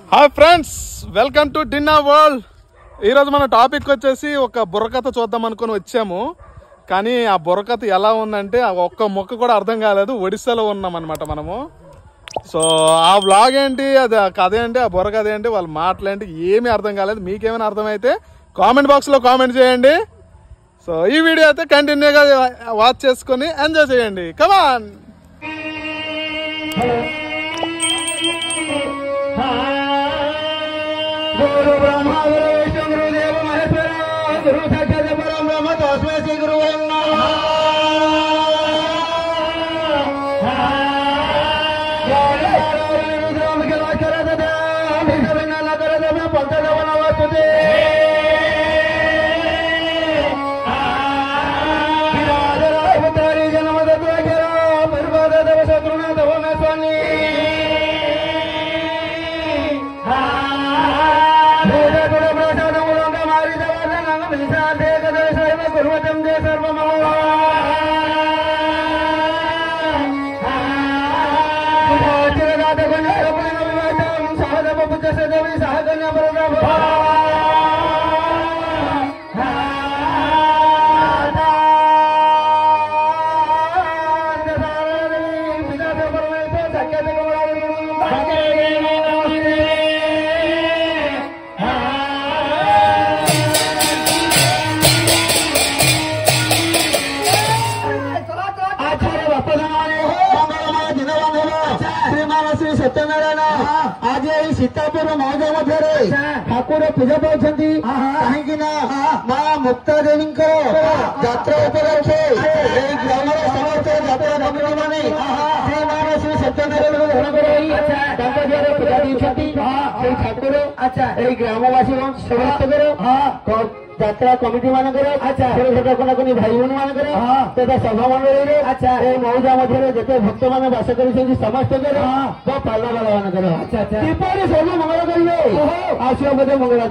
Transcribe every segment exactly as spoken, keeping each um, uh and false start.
Hi friends, welcome to dinner world. ఈరోజు మన topic వచ్చేసి ఒక బుర్రకథ చూద్దాం అనుకుని వచ్చాము. కానీ ఆ బుర్రకథ ఎలా ఉందంటే ఆ ఒక్క మొక్క కూడా అర్థం కాలేదు. ఒడిస్సాలో ఉన్నాం అనమాట మనము. సో ఆ బ్లాగ్ ఏంటి, అది ఆ కథ ఏంటి, ఆ బుర్రకథ ఏంటి, వాళ్ళ మాటలేంటి ఏమీ అర్థం కాలేదు. మీకేమైనా అర్థమైతే కామెంట్ బాక్స్లో కామెంట్ చేయండి. సో ఈ వీడియో అయితే కంటిన్యూగా వాచ్ చేసుకొని ఎంజాయ్ చేయండి. కమాన్. गुरु ब्रह्मा गुरु विष्णु गुरुदेव महेश्वर गुरु साक्षात परम ब्रह्म तस्मै श्री गुरु नमः। सत्यनारायण आज यही सीतापुर मौजा मध्य ठाकुर पूजा पाँच कहीं माँ मुक्ता देवी जात्रा उपलक्षे ग्राम समस्त जात्रा कमिटी मैंने श्री मान श्री सत्यनारायण ग्रहण कर पूजा दी ठाकुर यही ग्रामवासी समस्त जात्रा कमिटी मान छोट भाई भूणी मान तथा सभा मंडल मौजा मध्य जिते भक्त मैंने बास कर समस्त पाल बाला मान सब मंगल करेंगे आशिया बोधे मंगला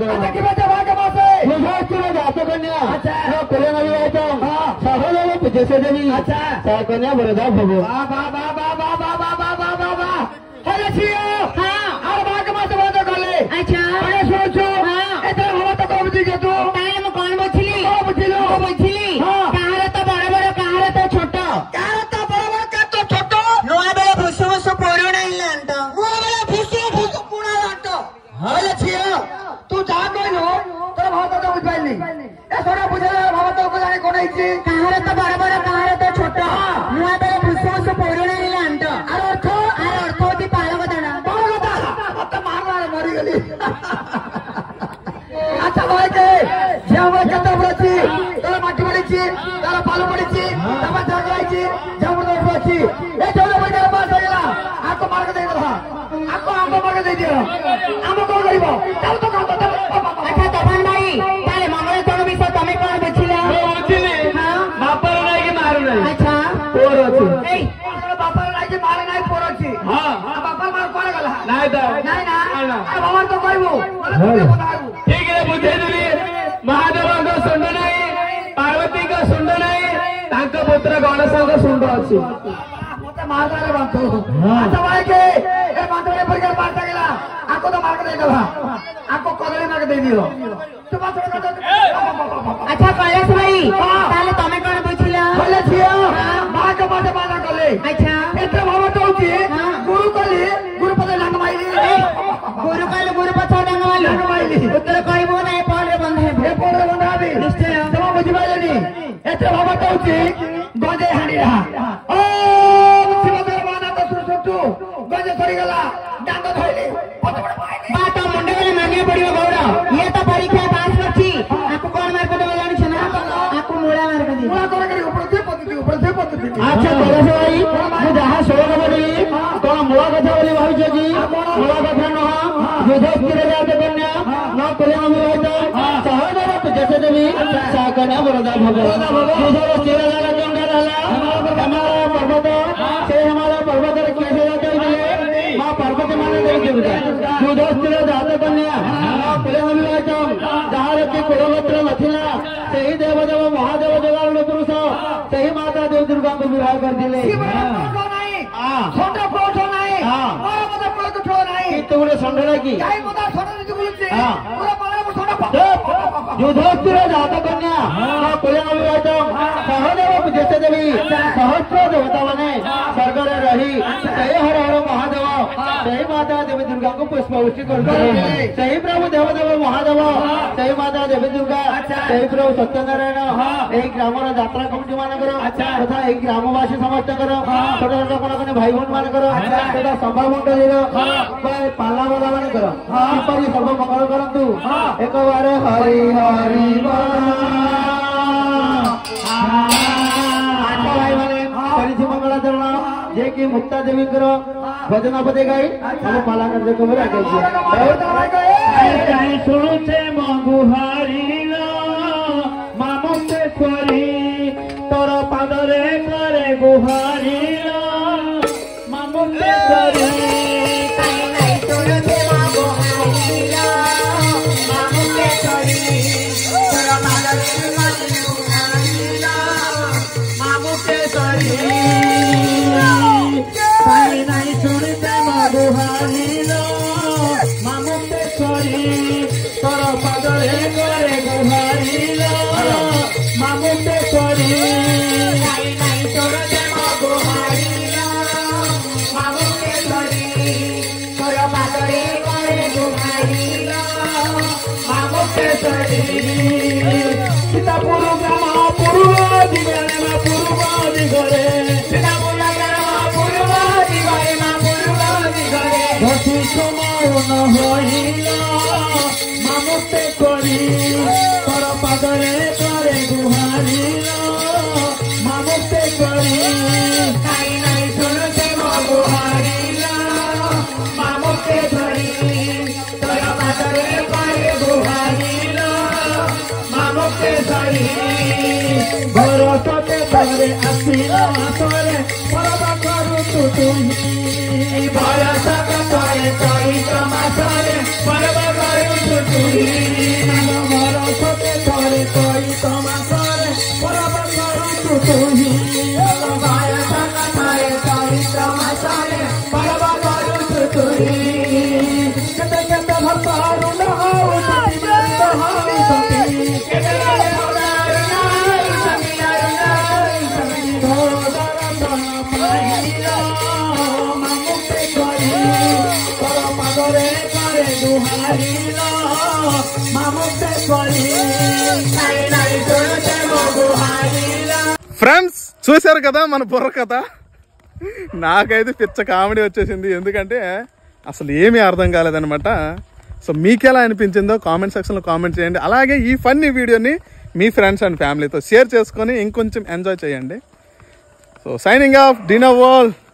जात कन्या कुल नवी सहदेव पूज्य देवी सह कन्या वरदा भोग मट्टी पड़ी पाल पड़ी जगह जबरदस्त आपको मार्ग दे आपको आम मार्ग दे दिया आम कौन कर तपन भाई मंगल कौन विषय तुम कौन बुझिला बापर नाई मारू नहीं अच्छा पोर अछि बापर नाई मारे नाई पोर अछि हां बापर मार कोन गला नाई तो नाई ना अरे बाबा तो कहबो ठीक है बुझे देली महादेव को सुंड नहीं पार्वती को सुंड नहीं तांका पुत्र गणेश को सुंड अछि मते मारदारे बांतो अच्छा भाई के ए बांतो ए पर बांटा गेला आको तो मार्ग दे देबा आको कदली मार्ग दे दियो तो बांतो अच्छा कैलाश भाई ताले तमे कोन बुझिला बोले छियो मां के बाटे बाधा करले अच्छा एते भाव तो होची गुरु कली गुरु पद लंग माइली गुरु कली गुरु पद लंग माइली लंग माइली उत्तर कहबो नै पड़े बंधे ए पड़े बंधाबी निश्चय तुम बुझि पाइलेनी एते भाव तो होची गजे हानी रहा ओ शिवधर माना तो सुसुतु गजे सरी गला डांग धइली बात मुंडे में मागे पड़ियो गौरव ये तो परीक्षा पास करछी आपको कौन मार को जानि छ ना आपको मूला मार को दी मूला कर के ऊपर से पत्ती ऊपर से पत्ती अच्छा कैलाश भाई मु जहां सोग बोली कोन मूला कथा बोली भाई जी मूला कथा न युधिष्ठिर जात कन्या न प्रेम विवाह सहदेव पूज्य देवी सह कन्या वरदा भोग युधिष्ठिर जात कन्या रहला हमारा पर्वत से हमारा पर्वत कैसे जाते मिले मां पर्वत माने दे युधिष्ठिर जात कन्या प्रेम विवाह जहां के कुलगोत्र नथिला सही देवदेव महादेव जगारण पुरुष सही माता देव दुर्गा को विवाह कर दिले छोटा पुरुष नहीं बड़ा पुरुष नहीं কিন্তু ଗୋଟେ ଷଣ୍ଢ ନାକି ଯୁଧସ୍ଥିର ଜାତ କନ୍ୟା କୋଳିଆ ବିବାହିତ ସହଦେବ ଜ୍ୟେଷ୍ଠ ଦେବୀ ସହସ୍ର ଦେବତା ମାନେ ସ୍ୱର୍ଗରେ ରହି ସେହି ହର ହର ମହାଦେବ ସେହି ମାତା ଦେବୀ ଦୁର୍ଗାଙ୍କୁ ପୁଷ୍ପବୃଷ୍ଟି କରୁଥିଲେ। ସେହି ପ୍ରଭୁ ଦେବଦେବ ମହାଦେବ ସେହି ମାତା ଦେବୀ ଦୁର୍ଗା ସେହି ପ୍ରଭୁ ସତ୍ୟନାରାୟଣ ଏହି ଗ୍ରାମର ଯାତ୍ରା କମିଟି ମାନଙ୍କର ତଥା ଏହି ଗ୍ରାମବାସୀ ସମସ୍ତଙ୍କର ଛୋଟ ଛୋଟ କଣ କଣ ଭାଇ ଭଉଣୀ ମାନଙ୍କର ତଥା ସଭା ମଣ୍ଡଳୀର ପାଲା ବାଲା ମାନଙ୍କର କିପରି ସର୍ବ ମଙ୍ଗଳ କରନ୍ତୁ। ଏକବାର ହରି ହରି ଭାଇ ମାନେ କରିଛି ମଙ୍ଗଳାଚରଣ ଯିଏକି ମୁକ୍ତା ଦେବୀଙ୍କର ଭଜନ ପଦେ ଗାଇ ଆମ ପାଲା କାର୍ଯ୍ୟକ୍ରମରେ ଆଗେଇଛି। ଶୁଣୁଛେ ମଗୁହାରିଲ ମା ମୁକ୍ତେଶ୍ୱରୀ ତୋର ପାଦରେ କରେ ଗୁହାରିଲ ମା ମୁକ୍ତେଶ୍ୱରୀ ତୋର ପାଦରେ କରେ ଗୁହାରିଲ ମା ମୁକ୍ତେଶ୍ୱରୀ ତୋର ଦେବ ଗୁହାରିଲ ମା ମୁକ୍ତେଶ୍ୱରୀ ତୋର ପାଦରେ କରେ ଗୁହାରିଲ ମା ମୁକ୍ତେଶ୍ୱରୀ। ସୀତାପୁର ଗ୍ରାମ ପୂର୍ବ ଦିଗରେ ମା ପୂର୍ବ ଦିଗରେ ସୀତାପୁର ଗ୍ରାମ ପୂର୍ବ ଦିଗରେ ମା ପୂର୍ବ ଦିଗରେ ଘସି ସମାଉନ ହୋଇଲ ମା ମୁକ୍ତେଶ୍ୱରୀ ତୋର ପାଦରେ କରେ ଗୁହାରିଲ ମା ମୁକ୍ତେଶ୍ୱରୀ ନାଇଁ ନାଇଁ ଶୁଣୁଛେ ଗୁହାରିଲ ମା ମୁକ୍ତେଶ୍ୱରୀ ତୋର ପାଦରେ କରେ ଗୁହାରିଲ ମା ମୁକ୍ତେଶ୍ୱରୀ। ଭରସତେ ଥରେ ଆସିଲ ମାସରେ ପରବ କରୁଛୁ ତୁହି ଭରସତ ଥରେ ଚୈତ୍ର ମାସରେ ପରବ କରୁଛୁ ତୁହି ଭରସତେ ଥରେ ଚୈତ୍ର ମାସରେ ପରବ କରୁଛୁ ତୁହି ଭରସତ ଥରେ ଚୈତ୍ର ମାସରେ ପରବ କରୁଛୁ ତୁହି। କେତେ କେତେ ଭକ୍ତ ରୁଣ୍ଡ ହଉଛନ୍ତି ବ୍ୟସ୍ତ ହଉଛନ୍ତି କେତେ ఫ్రెండ్స్ చూశారు కదా మన బుర్ర కథ. నాకైతే పిచ్చ కామెడీ వచ్చేసింది, ఎందుకంటే అసలు ఏమీ అర్థం కాలేదనమాట. సో మీకు ఎలా అనిపించిందో కామెంట్ సెక్షన్లో కామెంట్ చేయండి. అలాగే ఈ ఫన్నీ వీడియోని మీ ఫ్రెండ్స్ అండ్ ఫ్యామిలీతో షేర్ చేసుకొని ఇంకొంచెం ఎంజాయ్ చేయండి. So signing off dinner world.